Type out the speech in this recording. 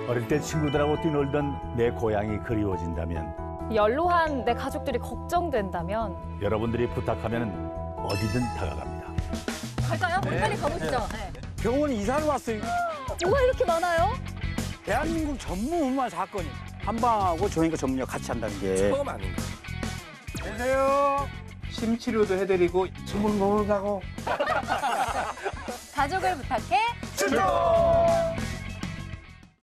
어릴 때 친구들하고 뛰놀던 내 고향이 그리워진다면, 연로한 내 가족들이 걱정된다면 여러분들이 부탁하면 어디든 다가갑니다. 갈까요? 우리 빨리 가보시죠. 네. 병원 이사를 왔어요. 뭐가 이렇게 많아요? 대한민국 전무후무한 사건이 한방하고 정형외과 전문의가 같이 한다는 게. 처음 아닌가? 안녕하세요. 심치료도 해드리고 숨을 먹으러 가고. 가족을 부탁해. 출동!